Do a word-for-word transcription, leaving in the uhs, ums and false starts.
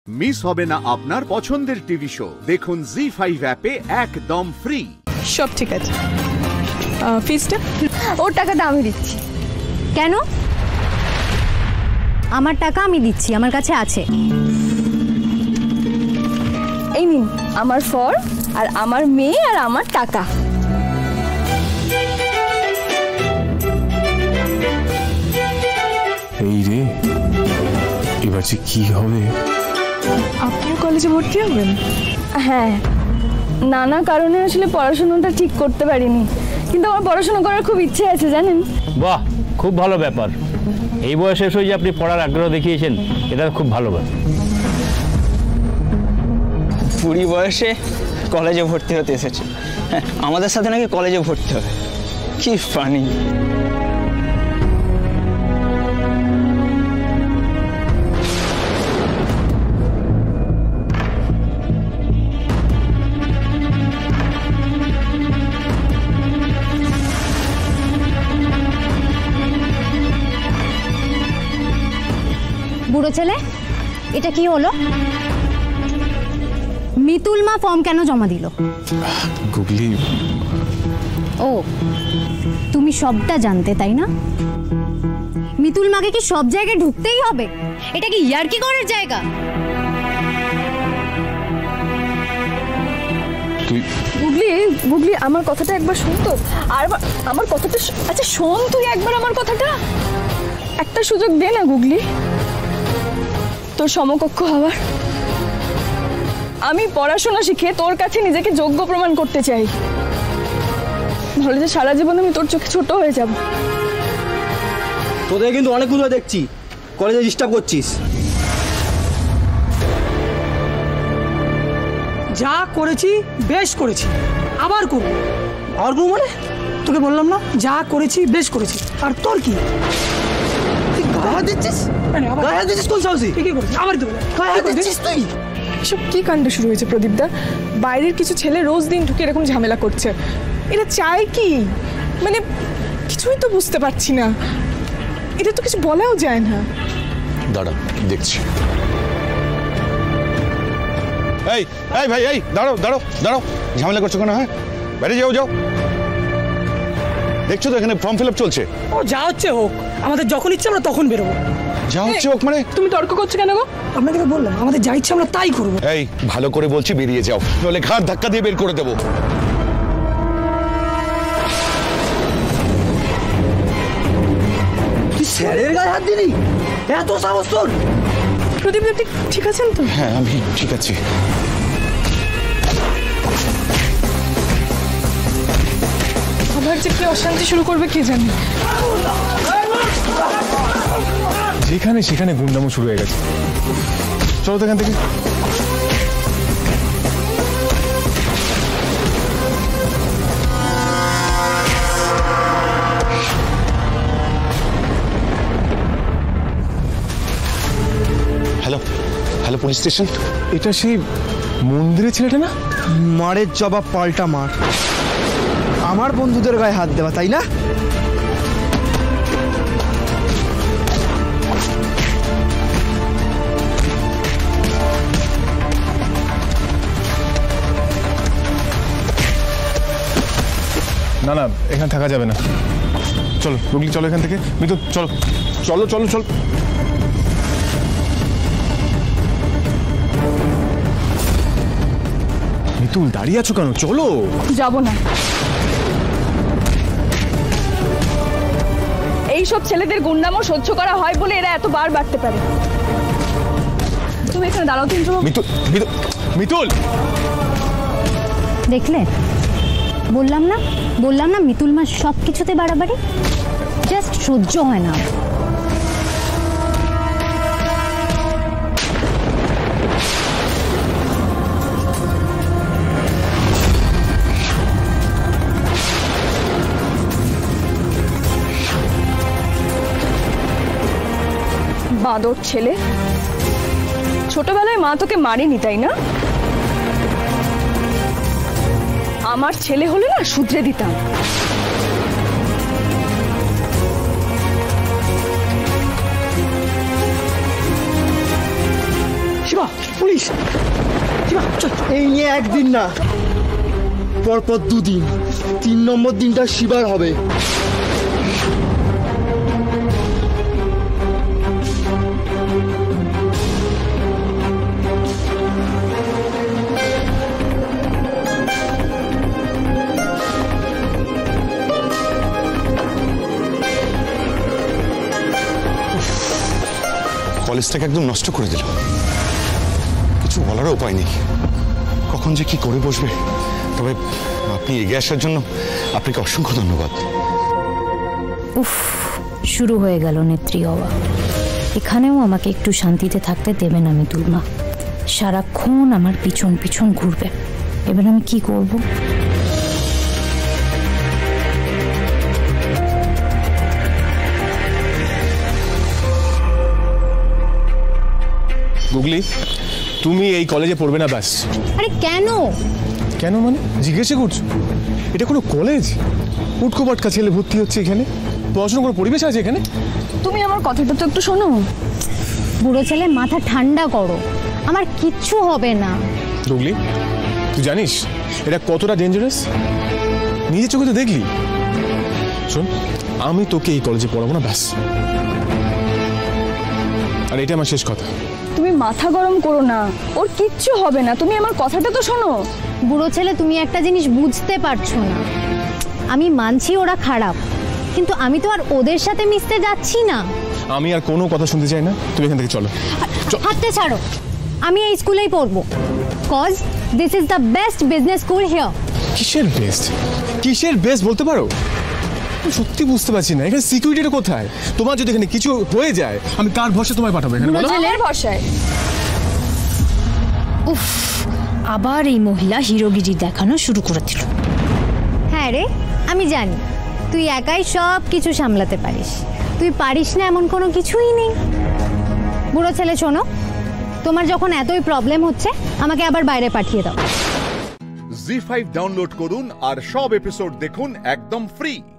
Miss হবে না আপনার পছন্দের টিভি শো। দেখুন জি ফাইভ অ্যাপে একদম ফ্রি। সব ঠিক আছে। ফিসটা ওর টাকাটা আমি দিচ্ছি। কেন? আমার টাকা আমি দিচ্ছি, আমার কাছে আছে। এই নিন আমার ফর আর আমার মেয়ে আর আমার টাকা। এই রে, এবার যে কি হবে? আপনিও কলেজে ভর্তি হবেন? হ্যাঁ, নানা কারণে আসলে পড়াশোনাটা ঠিক করতে পারিনি, কিন্তু আমার পড়াশোনা করার খুব ইচ্ছে আছে জানেন। বাহ, খুব ভালো ব্যাপার। এই বয়সে এসে যে আপনি পড়ার আগ্রহ দেখিয়েছেন, এটা খুব ভালো ব্যাপার। কুড়ি বয়সে কলেজে ভর্তি হতে এসেছে, আমাদের সাথে নাকি কলেজে ভর্তি হবে। কি ফানি। বুড়ো ছেলে, এটা কি হলো? মিতুল মা ফর্ম কেন জমা দিল? গুগলি, ও তুমি সবটা জানতে তাই না? মিতুল মাকে কি সব জায়গায় ঢুকতেই হবে? এটা কি ইয়ার্কি করার জায়গা? বুগলি বুগলি আমার কথাটা একবার শোন তো। আর আমার কথাটা আচ্ছা শোন তুই একবার আমার কথাটা। একটা সুযোগ দে না গুগলি, তোর সমকক্ষ হওয়ার। আমি পড়াশোনা শিখে তোর কাছে নিজেকে যোগ্য প্রমাণ করতে চাই, নাহলে যে সারা জীবন আমি তোর চোখে ছোট হয়ে যাব। তোদের কিন্তু অনেকগুলো দেখছি কলেজে ডিস্টার্ব করছিস। যা করেছি বেশ করেছি, আবার করব। আর করবো মানে? তোকে বললাম না যা করেছি বেশ করেছি। আর তোর কি? গায়ে দিচ্ছিস? গায়ে দিচ্ছিস কোন সাহসে? কি করছিস? আবার দেবো গায়ে দিচ্ছিস তুই? এসব কি কাণ্ড শুরু হয়েছে প্রদীপদা? বাইরের কিছু ছেলে রোজ দিন ঢুকে এরকম ঝামেলা করছে। এটা চাই কি? মানে কিছুই তো বুঝতে পারছি না। এটা তো কিছু বলাও যায় না। দাঁড়া দেখছি। এই এই ভাই, এই দাঁড়াও দাঁড়াও দাঁড়াও, ঝামেলা করছো কেন? হ্যাঁ, বাইরে যাও যাও। দেখছো তো এখানে ফর্ম ফিল আপ চলছে। ও যা হচ্ছে হোক, আমাদের যখন ইচ্ছে আমরা তখন বেরোবো। যা হচ্ছে হোক মানে? তুমি তর্ক করছো কেন গো? আপনাকে তো বললাম আমাদের যা ইচ্ছে আমরা তাই করবো। এই ভালো করে বলছি, বেরিয়ে যাও, নইলে ঘাড় ধাক্কা দিয়ে বের করে দেবো। তুই স্যারের গায়ে হাত দিলি? এত সাহস তোর? প্রদীপ আপনি ঠিক আছেন তো? হ্যাঁ আমি ঠিক আছি। আবার যে কি অশান্তি শুরু করবে কে জানে। যেখানে সেখানে গুন্ডামো শুরু হয়ে গেছে। চলো তো এখান থেকে। Hello hello, police station. এটা সেই মন্দিরের ছেলেটা না? মারের জবাব পাল্টা মার। আমার বন্ধুদের গায়ে হাত দেওয়া, তাই না? না না, এখানে থাকা যাবে না। চলো গুগলি, চলো এখান থেকে। মিতু চলো চলো চলো চলো। মিতুল দাঁড়িয়ে আছো কেন? চলো। যাব না। এইসব ছেলেদের গুন্ডামো সহ্য করা হয় বলে এরা এত বার বাড়তে পারে। তুমি এখানে দাঁড়াও। তিনজন মিতুল মিতুল দেখলে, বললাম না বললাম না মিতুল মা সব কিছুতে বাড়াবাড়ি। জাস্ট সহ্য হয় না। বাঁদর ছেলে, ছোটবেলায় মা তোকে মারেনি তাই না? আমার ছেলে হলে না শুধরে দিতাম। শিবা পুলিশ। এই নিয়ে একদিন না, পরপর দুদিন, তিন নম্বর দিনটা শিবার হবে। কলেজটাকে একদম নষ্ট করে দিল, কিছু বলারও উপায় নেই, কখন যে কি করে বসবে। তবে আপনি এগিয়ে আসার জন্য আপনাকে অসংখ্য ধন্যবাদ। উফ, শুরু হয়ে গেল নেত্রী হওয়া। এখানেও আমাকে একটু শান্তিতে থাকতে দেবে না মিতুল মা, সারাক্ষণ আমার পিছন পিছন ঘুরবে। এবার আমি কি করব? গুগলি, তুমি এই কলেজে পড়বে না ব্যাস। আরে কেন? কেন মানে জিজ্ঞেসই করছো? এটা কোনো কলেজ? উটকো পাটকা ছেলে ভর্তি হচ্ছে এখানে, পড়াশোনা কোনো পরিবেশ আছে এখানে? তুমি আমার কথাটা তো একটু শোনো। বুড়ো ছেলে, মাথা ঠান্ডা করো, আমার কিচ্ছু হবে না। গুগলি, তুই জানিস এটা কতটা ডেঞ্জারাস? নিজের চোখে তো দেখলি। শোন, আমি তোকে এই কলেজে পড়াবো না ব্যাস, আর এটা আমার শেষ কথা। তুমি মাথা গরম করো না, ওর কিচ্ছু হবে না, তুমি আমার কথাটা তো শোনো। বুড়ো ছেলে, তুমি একটা জিনিস বুঝতে পারছো না। আমি মানছি ওরা খারাপ, কিন্তু আমি তো আর ওদের সাথে মিশতে যাচ্ছি না। আমি আর কোনো কথা শুনতে চাই না, তুমি এখান থেকে চলো। হাতটা ছাড়ো, আমি এই স্কুলেই পড়বো, cause this is the best business school here. কিসের বেস্ট? কিসের বেস্ট বলতে পারো? সত্যি বুঝতে পারছি না, এখানে সিকিউরিটিটা কোথায়? তোমার যদি এখানে কিছু হয়ে যায়, আমি কার ভরসা তোমায় পাঠাবো এখানে? বুড়ো ছেলের ভরসায়। উফ, আবার এই মহিলা হিরোগিরি দেখানো শুরু করে দিল। হ্যাঁ রে, আমি জানি তুই একাই সব কিছু সামলাতে পারিস, তুই পারিস না এমন কোনো কিছুই নেই। বুড়ো ছেলে শোনো, তোমার যখন এতই প্রবলেম হচ্ছে, আমাকে আবার বাইরে পাঠিয়ে দাও। জি ফাইভ ডাউনলোড করুন আর সব এপিসোড দেখুন একদম ফ্রি।